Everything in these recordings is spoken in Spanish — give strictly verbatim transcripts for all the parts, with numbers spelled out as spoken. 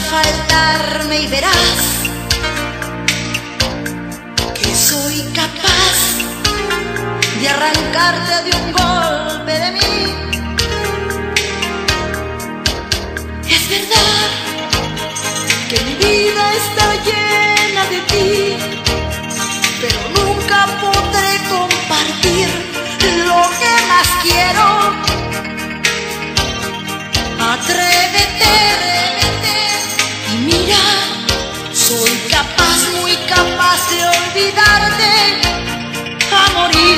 faltarme y verás que soy capaz de arrancarte de un golpe de mí. Es verdad que mi vida está llena de ti, pero nunca podré compartir lo que más quiero. Atrévete y mira, soy capaz, muy capaz de olvidarte a morir.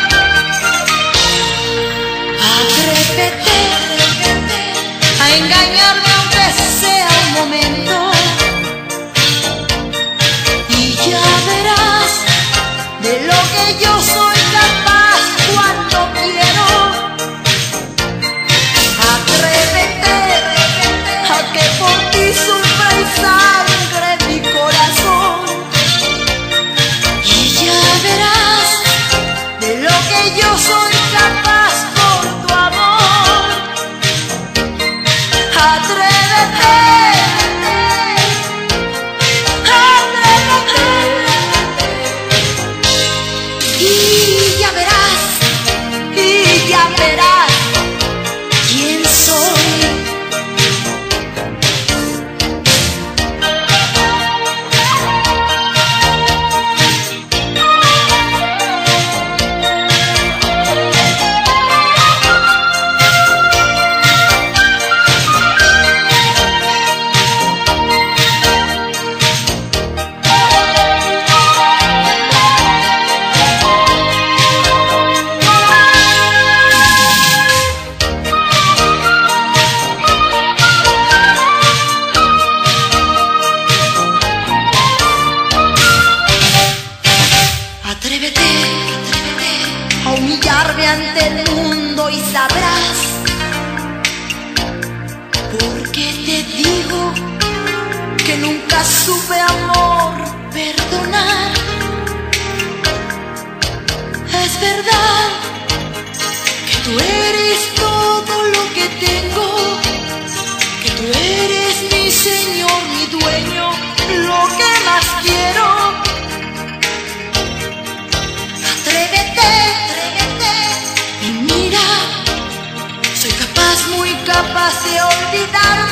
Atrévete a engañarme aunque sea un momento, y ya verás de lo que yo soy capaz cuando quiero. Atrévete a que por ti sufra y sangre mi corazón, y ya verás de lo que yo soy capaz por tu amor. Atrévete, atrévete, y ya verás, y ya verás quién soy. Atrévete, atrévete a humillarme ante el mundo y sabrás por qué te digo que nunca supe amor perdonar. Es verdad que tú eres todo lo que tengo, que tú eres mi Señor, mi dueño, lo que más quiero. Atrévete, atrévete y mira, soy capaz, muy capaz de olvidar